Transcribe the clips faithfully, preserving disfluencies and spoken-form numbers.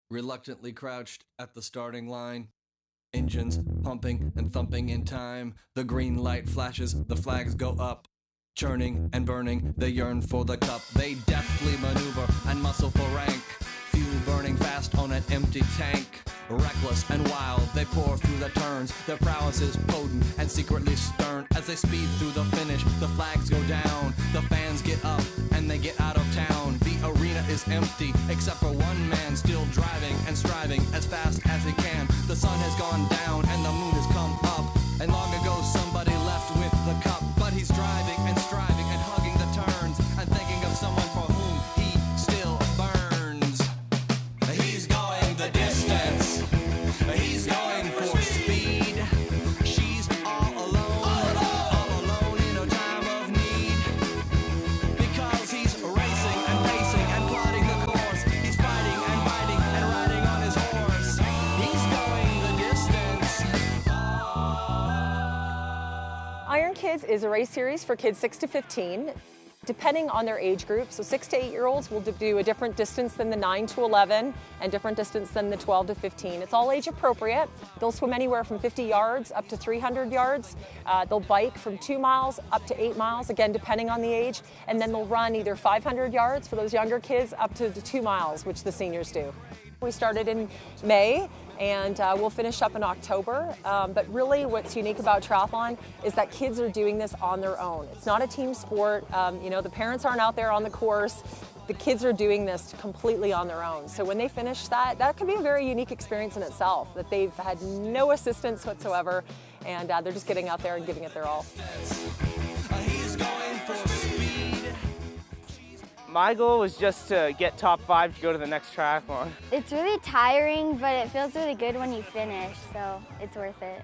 reluctantly crouched at the starting line. Engines pumping and thumping in time. The green light flashes, the flags go up. Churning and burning, they yearn for the cup. They deftly maneuver and muscle for rank. Fuel burning fast on an empty tank. Reckless and wild, they pour through the turns. Their prowess is potent and secretly stern. As they speed through the finish, the flags go down. The fans get up and they get out of town. The arena is empty, except for one man still driving and striving as fast as he can. The sun has gone down and the moon has come up. And long ago somebody left with the cup. But he's driving and striving and hugging the turns and thinking of someone for whom he still burns. He's going the distance. He's going for speed. She's all alone, all alone in a time of need. Because he's racing and pacing and plotting the course. He's fighting and biting and riding on his horse. He's going the distance. IronKids is a race series for kids six to fifteen. Depending on their age group, so six to eight year olds will do a different distance than the nine to eleven and different distance than the twelve to fifteen. It's all age appropriate. They'll swim anywhere from fifty yards up to three hundred yards. Uh, they'll bike from two miles up to eight miles, again depending on the age, and then they'll run either five hundred yards for those younger kids up to the two miles, which the seniors do. We started in May and uh, we'll finish up in October, um, but really what's unique about triathlon is that kids are doing this on their own. It's not a team sport. Um, you know, the parents aren't out there on the course. The kids are doing this completely on their own. So when they finish that, that could be a very unique experience in itself, that they've had no assistance whatsoever and uh, they're just getting out there and giving it their all. My goal was just to get top five to go to the next triathlon. It's really tiring, but it feels really good when you finish, so it's worth it.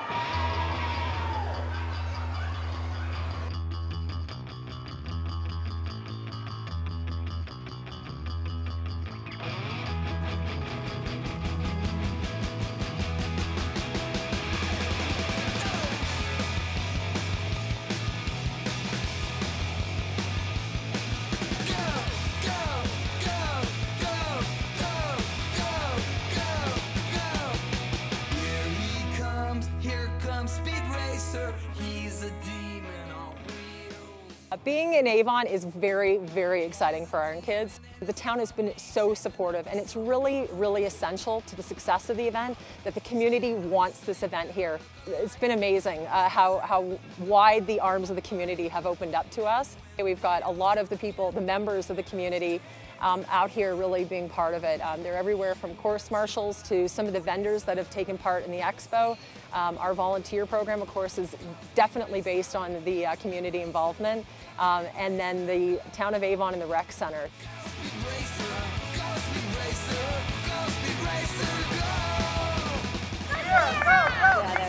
He's a demon on wheels. Being in Avon is very, very exciting for IronKids. The town has been so supportive and it's really, really essential to the success of the event that the community wants this event here. It's been amazing uh, how, how wide the arms of the community have opened up to us. We've got a lot of the people, the members of the community um, out here really being part of it. Um, they're everywhere from course marshals to some of the vendors that have taken part in the expo. Um, our volunteer program, of course, is definitely based on the uh, community involvement. Um, and then the town of Avon and the rec center.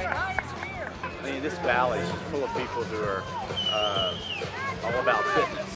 I mean, this valley is full of people who are uh, all about fitness.